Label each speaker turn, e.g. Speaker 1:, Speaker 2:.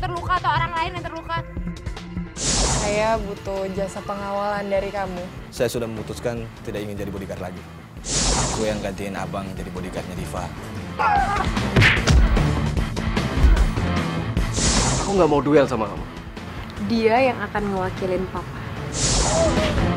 Speaker 1: terluka atau orang lain yang terluka.
Speaker 2: Saya butuh jasa pengawalan dari kamu.
Speaker 3: Saya sudah memutuskan tidak ingin jadi bodyguard lagi. Aku yang gantiin abang jadi bodyguardnya Diva.
Speaker 4: Aku nggak mau duel sama kamu.
Speaker 2: Dia yang akan mewakilin papa.